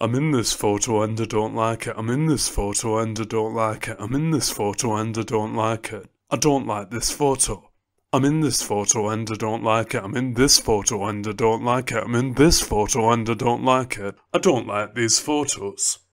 I'm in this photo and I don't like it. I'm in this photo and I don't like it. I'm in this photo and I don't like it. I don't like this photo. I'm in this photo and I don't like it. I'm in this photo and I don't like it. I'm in this photo and I don't like it. I don't like these photos.